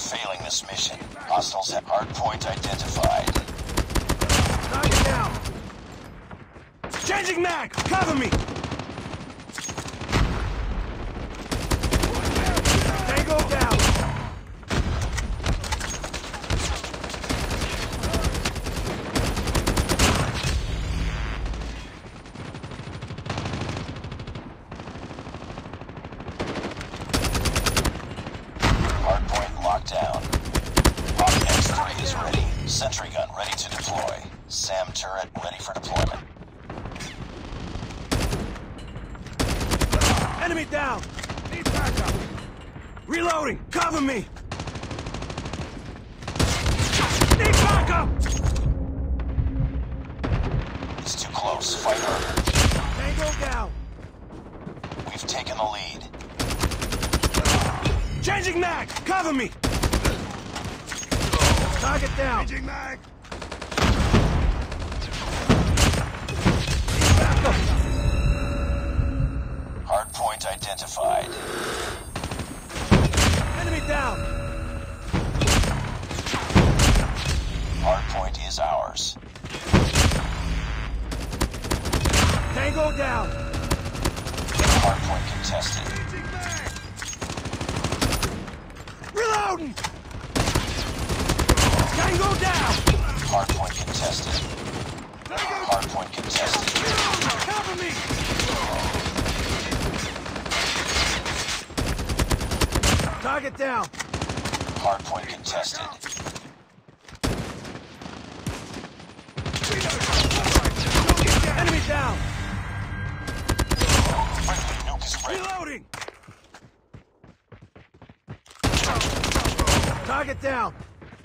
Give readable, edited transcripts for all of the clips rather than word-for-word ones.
failing this mission. Hostiles have hardpoint identified. Target down! Changing mag! Cover me! Tango down! Hardpoint locked down. Hawk X3 is ready. Sentry gun ready to deploy. SAM turret ready for deployment. Enemy down! Need backup! Reloading! Cover me! Need backup! It's too close. Fight harder. Tango down! We've taken the lead. Changing mag! Cover me! Target down! Changing mag! Hardpoint identified. Enemy down! Hardpoint is ours. Tango down! Hardpoint contested. Changing mag! Reloading! Tango down! Hardpoint contested. Hardpoint contested. Cover me! Target down! Hardpoint contested. Enemy down! Friendly nuke is ready. Reloading! Target down!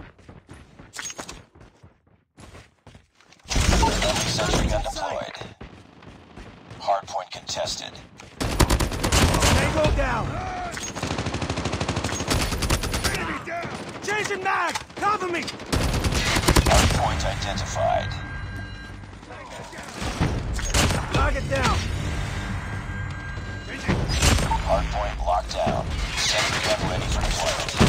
Friendly sentry gun deployed. Hardpoint contested. Tango down! Enemy down! Chasing mag! Cover me! Hardpoint identified. Target down! Hardpoint locked down. Sentry gun ready for deployment.